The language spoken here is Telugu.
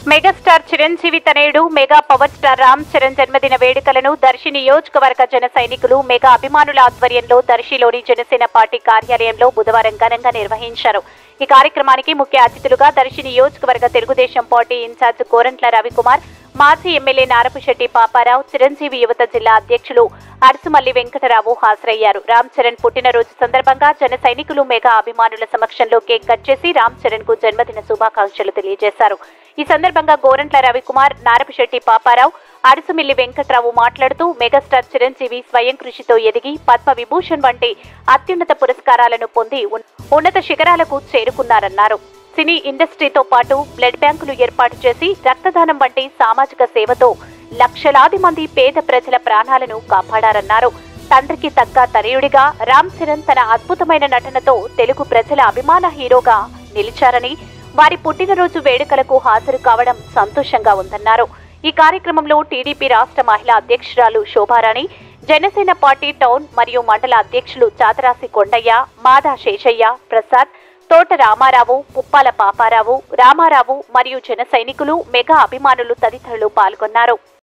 మెగాస్టార్ చిరంజీవి తనయుడు mega power star Ram Charan జన్మదిన వేడుకలను దర్శి నియోజకవర్గ జన సైనికులు మెగా అభిమానుల ఆధ్వర్యంలో దర్శిలోని జనసేన పార్టీ కార్యాలయంలో బుధవారం ఘనంగా నిర్వహించారు. ఈ కార్యక్రమానికి ముఖ్య అతిథులుగా దర్శి నియోజకవర్గ తెలుగుదేశం పార్టీ ఇన్ఛార్జ్ కోరంట్ల రవికుమార్, మాజీ ఎమ్మెల్యే నారపుశెట్టి పాపారావు, చిరంజీవి యువత జిల్లా అధ్యక్షులు అరసుమల్లి వెంకటరావు హాజరయ్యారు. రామ్ చరణ్ పుట్టినరోజు సందర్భంగా జన సైనికులు మెగా అభిమానుల సమక్షంలో కేక్ కట్ చేసి రామ్ చరణ్ కు జన్మదిన శుభాకాంక్షలు తెలియజేశారు. ఈ సందర్భంగా కోరంట్ల రవికుమార్, నారపుశెట్టి పాపారావు, అరసుమిల్లి వెంకటరావు మాట్లాడుతూ మెగాస్టార్ చిరంజీవి స్వయం కృషితో ఎదిగి పద్మ విభూషణ్ వంటి అత్యున్నత పురస్కారాలను పొంది ఉన్నత శిఖరాలకు చేరుకున్నారన్నారు. సినీ ఇండస్ట్రీతో పాటు బ్లడ్ బ్యాంకులు ఏర్పాటు చేసి రక్తదానం వంటి సామాజిక సేవతో లక్షలాది మంది పేద ప్రజల ప్రాణాలను కాపాడారన్నారు. తండ్రికి తగ్గ తనయుడిగా రామ్ చరణ్ తన అద్భుతమైన నటనతో తెలుగు ప్రజల అభిమాన హీరోగా నిలిచారని, వారి పుట్టినరోజు వేడుకలకు హాజరు కావడం సంతోషంగా ఉందన్నారు. ఈ కార్యక్రమంలో టీడీపీ రాష్ట్ర మహిళా అధ్యక్షురాలు శోభారాణి, జనసేన పార్టీ టౌన్ మరియు మండల అధ్యక్షులు చాతరాసి కొండయ్య, మాదా శేషయ్య, ప్రసాద్, తోట రామారావు, పుప్పాల పాపారావు, రామారావు మరియు జన సైనికులు, మెగా అభిమానులు తదితరులు పాల్గొన్నారు.